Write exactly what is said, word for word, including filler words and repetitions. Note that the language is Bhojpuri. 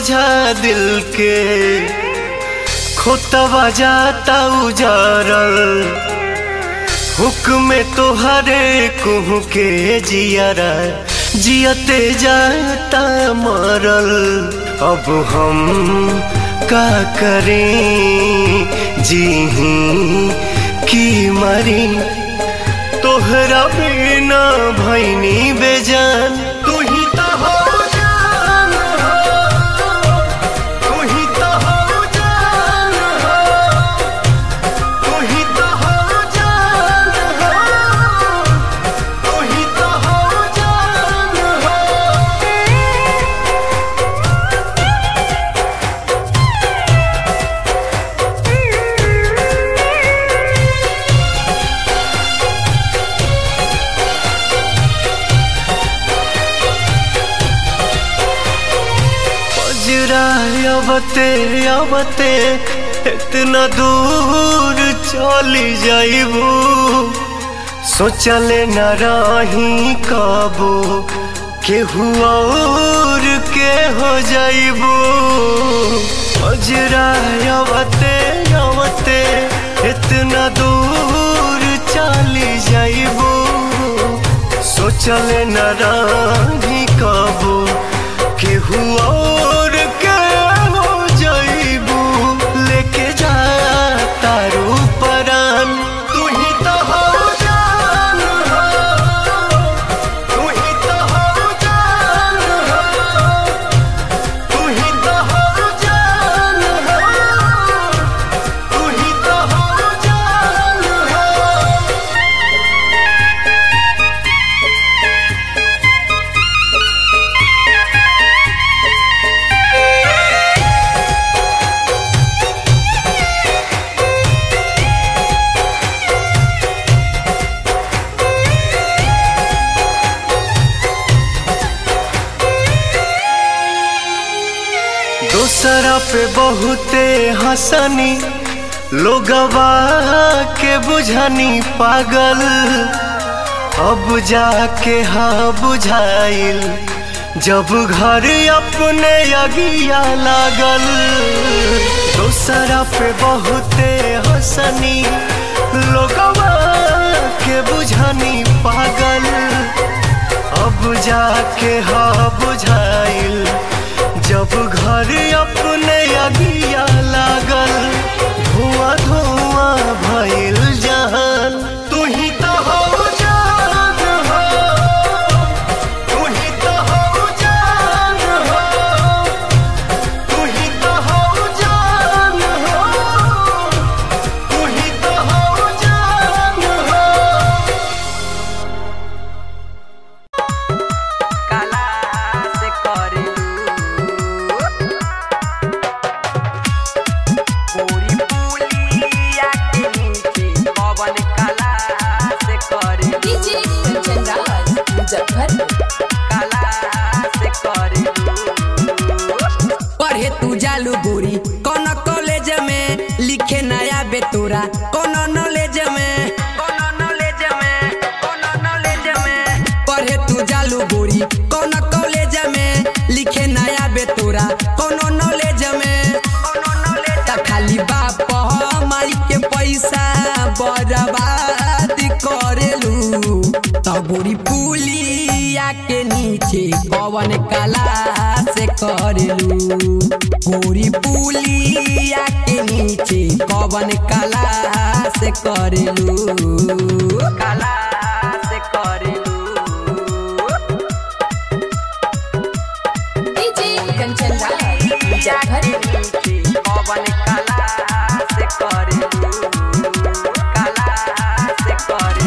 सोझा दिल के खोतवा जाता उजारल हुक्म तोहरे कुहू के जियारा जियते जाता मरल। अब हम का करें जीही की मरी तोहरा बिना भैनी बेजान। तू ही तो हो जान हो, तू ही तो हो जान हो, तू ही तो हो जान हो, तू ही तो हो जान हो। अबते अबते इतना दूर चली जाइबू सोचले न रही कबो केहू और के हो जाइबू। अजरा अबते अबते इतना दूर चली जाइबू सोचले न रही कबो केहू और के हो जाइबू। लेके जा तारू परान तू ही तो हो जान हो, तू ही तो हो जान हो, तू ही तो हो जान हो, तू ही तो हो जान हो। दूसरा पे बहुते हंसनी लोगवा के बुझनी पागल अब जाके हाँ बुझाइल जब घर अपने अगिया लागल। दूसरा पे बहुते हंसनी लोगवा के बुझनी पागल अब जाके हाँ बुझाइल जब घर अपने अगिया लागल। धुआं धुआं भइल जहान तू ही तो हो जान हो, तू ही तो हो जान हो, तू ही तो हो जान हो, तू ही तो हो जान हो। काला से करे पूरी पुलिया के नीचे पवन काला से करे डीजे कंचन राज मुजफ्फरपुर। काला से करे पढ़े तू जालू गोरी कौन कॉलेज में लिखे नया बेतुरा कौन नॉलेज में कौन नॉलेज में कौन नॉलेज में पढ़े तू जालू गोरी कौन कॉलेज में लिखे नया बेतुरा कौन नॉलेज में कौन नॉलेज त खाली बाप हमारी के पैसा बर्बाद करेलू त गोरी पुलिया के नीचे पवन काला से करेलू। गोरी पुलिया के नीचे पवन काला से करेलू काला से करेलू। डीजे कंचन राज मुजफ्फरपुर। पवन काला से करेलू काला से करे